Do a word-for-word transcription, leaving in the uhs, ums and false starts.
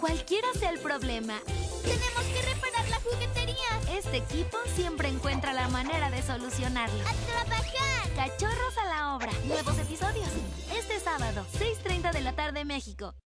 Cualquiera sea el problema, ¡tenemos que reparar la juguetería! este equipo siempre encuentra la manera de solucionarlo. ¡A trabajar! Cachorros a la obra. Nuevos episodios. Este sábado, seis treinta de la tarde, México.